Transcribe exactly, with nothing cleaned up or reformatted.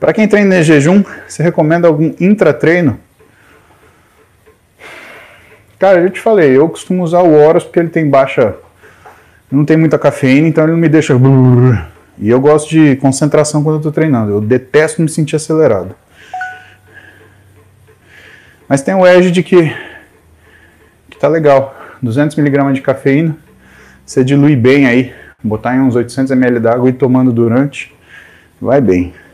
Para quem treina em jejum, você recomenda algum intratreino? Cara, eu te falei, eu costumo usar o Horus porque ele tem baixa... não tem muita cafeína, então ele não me deixa... E eu gosto de concentração quando eu tô treinando. Eu detesto me sentir acelerado. Mas tem o Edge de que... que tá legal. duzentos miligramas de cafeína. Você dilui bem aí. Botar em uns oitocentos mililitros d'água e ir tomando durante. Vai bem.